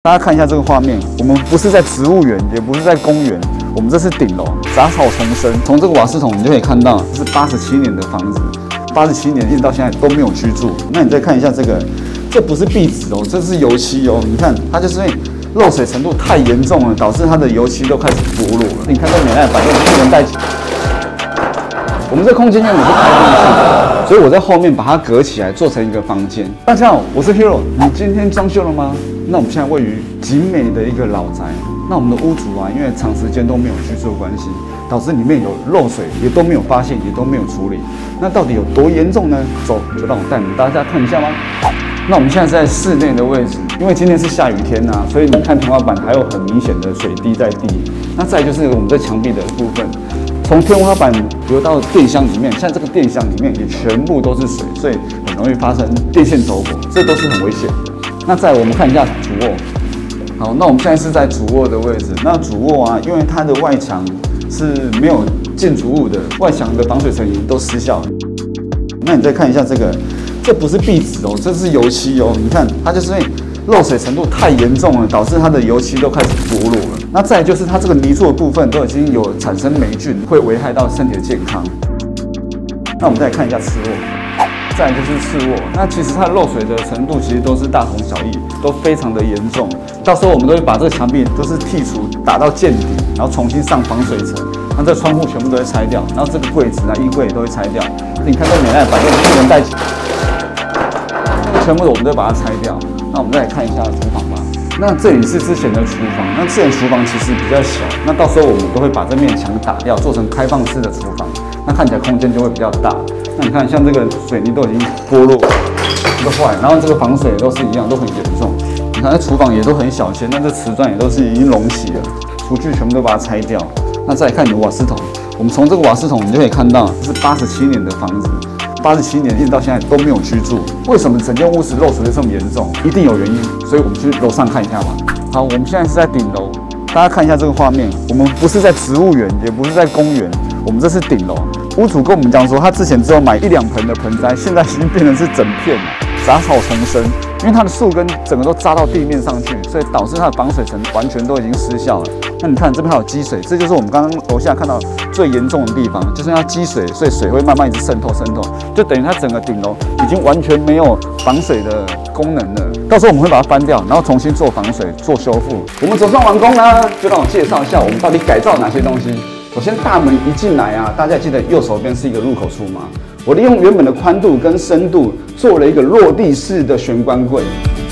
大家看一下这个画面，我们不是在植物园，也不是在公园，我们这是顶楼，杂草丛生。从这个瓦斯桶你就可以看到，这是87年的房子，87年一直到现在都没有居住。那你再看一下这个，这不是壁纸哦，这是油漆哦。你看它就是因为漏水程度太严重了，导致它的油漆都开始剥落了。你看这美奈板又不能带。我们这空间原本是开放式的，所以我在后面把它隔起来，做成一个房间。大家好，我是 Hero。你今天装修了吗？那我们现在位于景美的一个老宅。那我们的屋主啊，因为长时间都没有居住的关系，导致里面有漏水，也都没有发现，也都没有处理。那到底有多严重呢？走，就让我带你们大家看一下吗？那我们现在是在室内的位置，因为今天是下雨天呐，所以你看天花板还有很明显的水滴在地。那再就是我们这墙壁的部分。从天花板流到电箱里面，像这个电箱里面也全部都是水，所以很容易发生电线走火，这都是很危险的。那再我们看一下主卧，好，那我们现在是在主卧的位置。那主卧啊，因为它的外墙是没有建筑物的，外墙的防水层已经都失效了。那你再看一下这个，这不是壁纸哦，这是油漆哦。你看它就是因为漏水程度太严重了，导致它的油漆都开始剥落了。那再就是它这个泥做的部分都已经有产生霉菌，会危害到身体的健康。那我们再来看一下次卧，再来就是次卧。那其实它的漏水的程度其实都是大同小异，都非常的严重。到时候我们都会把这个墙壁都是剔除，打到见底，然后重新上防水层。那这个窗户全部都会拆掉，然后这个柜子啊、衣柜也都会拆掉。你看这美奈板又不能带起，全部我们都把它拆掉。那我们再来看一下厨房吧。那这里是之前的厨房，那之前厨房其实比较小，那到时候我们都会把这面墙打掉，做成开放式的厨房，那看起来空间就会比较大。那你看，像这个水泥都已经剥落，都坏，然后这个防水也都是一样，都很严重。你看，这厨房也都很小间，那这瓷砖也都是已经隆起了，厨具全部都把它拆掉。那再来看你的瓦斯桶，我们从这个瓦斯桶你就可以看到，这是87年的房子。87年一直到现在都没有居住，为什么整间屋子漏水会这么严重？一定有原因，所以我们去楼上看一下吧。好，我们现在是在顶楼，大家看一下这个画面，我们不是在植物园，也不是在公园，我们这是顶楼。屋主跟我们讲说，他之前只有买1、2盆的盆栽，现在已经变成是整片了，杂草丛生，因为它的树根整个都扎到地面上去，所以导致它的防水层完全都已经失效了。那你看这边还有积水，这就是我们刚刚楼下看到最严重的地方，就是要积水，所以水会慢慢一直渗透，就等于它整个顶楼已经完全没有防水的功能了。到时候我们会把它翻掉，然后重新做防水、做修复。我们总算完工了，就让我介绍一下我们到底改造哪些东西。首先大门一进来啊，大家记得右手边是一个入口处吗？我利用原本的宽度跟深度做了一个落地式的玄关柜。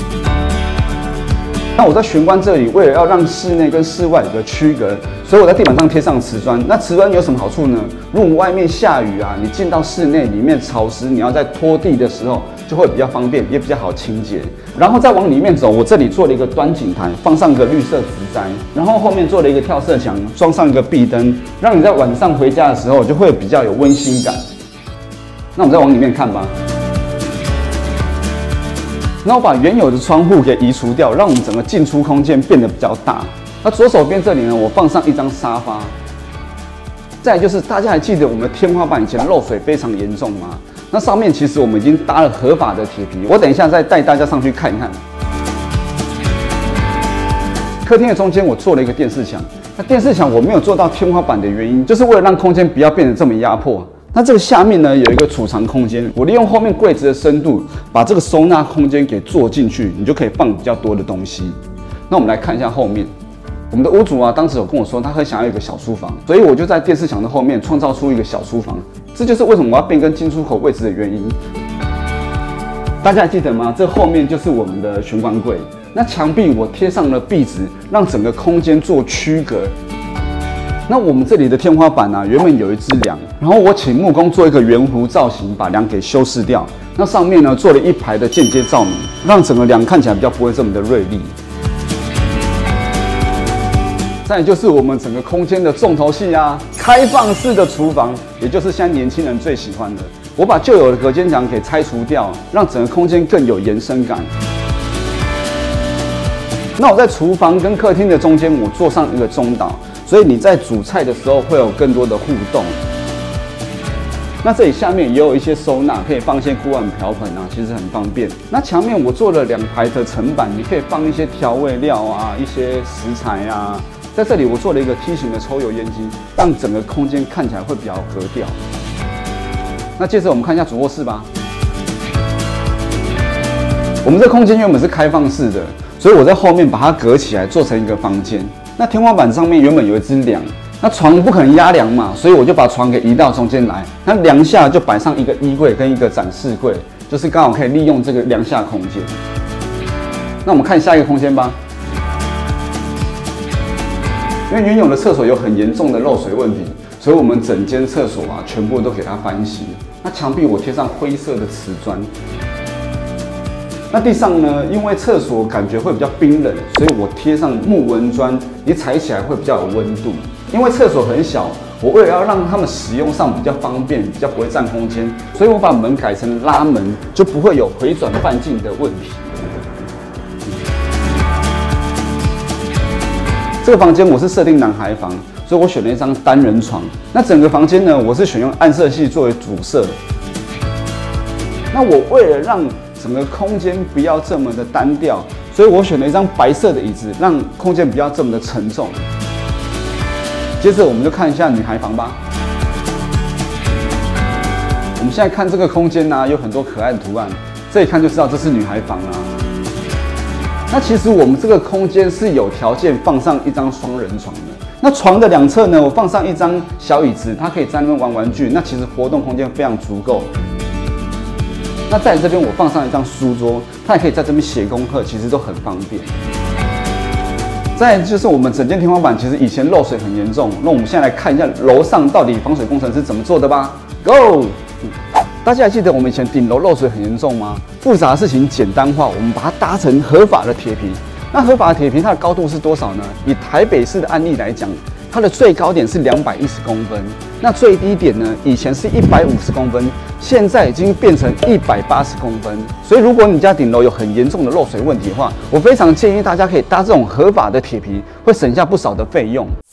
那我在玄关这里，为了要让室内跟室外有个区隔，所以我在地板上贴上瓷砖。那瓷砖有什么好处呢？如果外面下雨啊，你进到室内里面潮湿，你要在拖地的时候就会比较方便，也比较好清洁。然后再往里面走，我这里做了一个端景台，放上个绿色植栽，然后后面做了一个跳色墙，装上一个壁灯，让你在晚上回家的时候就会比较有温馨感。那我们再往里面看吧。那我把原有的窗户给移除掉，让我们整个进出空间变得比较大。那左手边这里呢，我放上一张沙发。再来就是大家还记得我们的天花板以前漏水非常严重吗？那上面其实我们已经搭了合法的铁皮，我等一下再带大家上去看一看。客厅的中间我做了一个电视墙，那电视墙我没有做到天花板的原因，就是为了让空间不要变得这么压迫。那这个下面呢有一个储藏空间，我利用后面柜子的深度，把这个收纳空间给做进去，你就可以放比较多的东西。那我们来看一下后面，我们的屋主啊，当时有跟我说他很想要一个小书房，所以我就在电视墙的后面创造出一个小书房。这就是为什么我要变更进出口位置的原因。大家还记得吗？这后面就是我们的玄关柜。那墙壁我贴上了壁纸，让整个空间做区隔。那我们这里的天花板啊，原本有一支梁，然后我请木工做一个圆弧造型，把梁给修饰掉。那上面呢做了一排的间接照明，让整个梁看起来比较不会这么的锐利。再来就是我们整个空间的重头戏啊，开放式的厨房，也就是现在年轻人最喜欢的。我把旧有的隔间墙给拆除掉，让整个空间更有延伸感。那我在厨房跟客厅的中间，我做上一个中岛。所以你在煮菜的时候会有更多的互动。 那这里下面也有一些收纳，可以放一些锅碗瓢盆啊，其实很方便。那墙面我做了2排的层板，你可以放一些调味料啊，一些食材啊。在这里我做了一个梯形的抽油烟机，让整个空间看起来会比较格调。那接着我们看一下主卧室吧。我们这空间原本是开放式的，所以我在后面把它隔起来，做成一个房间。那天花板上面原本有一只梁，那床不可能压梁嘛，所以我就把床给移到中间来。那梁下就摆上一个衣柜跟一个展示柜，就是刚好可以利用这个梁下空间。那我们看下一个空间吧。因为原有的厕所有很严重的漏水问题，所以我们整间厕所啊全部都给它翻新。那墙壁我贴上灰色的瓷砖。那地上呢，因为厕所感觉会比较冰冷，所以我贴上木纹砖，你踩起来会比较有温度。因为厕所很小，我为了要让他们使用上比较方便，比较不会占空间，所以我把门改成拉门，就不会有回转半径的问题。这个房间我是设定男孩房，所以我选了一张单人床。那整个房间呢，我是选用暗色系作为主色。那我为了让整个空间不要这么的单调，所以我选了一张白色的椅子，让空间不要这么的沉重。接着我们就看一下女孩房吧。我们现在看这个空间有很多可爱的图案，这一看就知道这是女孩房啦。那其实我们这个空间是有条件放上一张双人床的。那床的2侧呢，我放上一张小椅子，它可以在那边玩玩具，那其实活动空间非常足够。那在这边我放上一张书桌，它也可以在这边写功课，其实都很方便。再来就是我们整间天花板，其实以前漏水很严重。那我们现在来看一下楼上到底防水工程是怎么做的吧。Go！ 大家还记得我们以前顶楼漏水很严重吗？复杂的事情简单化，我们把它搭成合法的铁皮。那合法的铁皮它的高度是多少呢？以台北市的案例来讲，它的最高点是210公分，那最低点呢，以前是150公分，现在已经变成180公分。所以如果你家顶楼有很严重的漏水问题的话，我非常建议大家可以搭这种合法的铁皮，会省下不少的费用。